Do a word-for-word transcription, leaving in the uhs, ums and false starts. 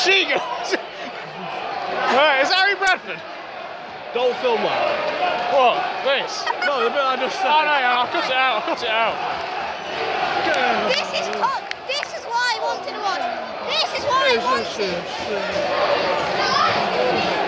seagulls! Right, is Harry Bradford? Don't film that. What? This? No, the bit I just said. Oh no, yeah, I'll cut it out, I'll cut it out. This is cut. This is why I wanted to watch. This is why I wanted.